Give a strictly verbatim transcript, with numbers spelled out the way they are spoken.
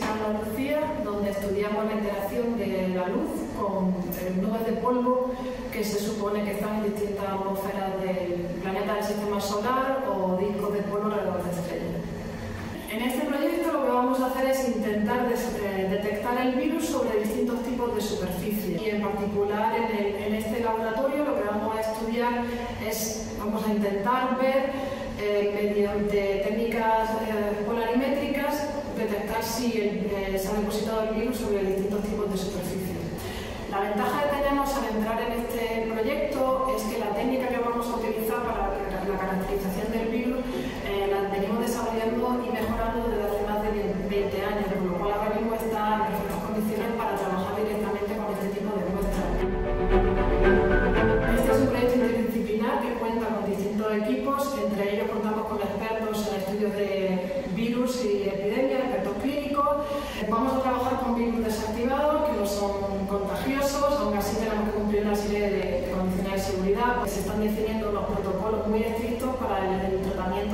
Física Andalucía, donde estudiamos la interacción de la luz con nubes de polvo que se supone que están en distintas atmósferas del planeta del sistema solar o discos de polvo alrededor de estrellas. En este proyecto lo que vamos a hacer es intentar detectar el virus sobre distintos tipos de superficie y en particular en, el, en este laboratorio lo que vamos a estudiar es, vamos a intentar ver eh, mediante técnicas eh, polarimétricas detectar si el, eh, se ha depositado el virus sobre distintos tipos de superficie. La ventaja que tenemos al entrar en este proyecto es que la técnica que vamos a utilizar para la caracterización del virus eh, la venimos desarrollando y mejorando desde hace más de veinte años, por lo cual ahora mismo está en perfectas condiciones para trabajar directamente con este tipo de muestras. Este es un proyecto interdisciplinar que cuenta con distintos equipos, entre ellos contamos con expertos en estudios de virus y epidemias, expertos clínicos. Vamos a trabajar con virus desactivados que no son contagiosos, aún así tenemos que cumplir una serie de, de condiciones de seguridad, pues se están definiendo unos protocolos muy estrictos para el, el tratamiento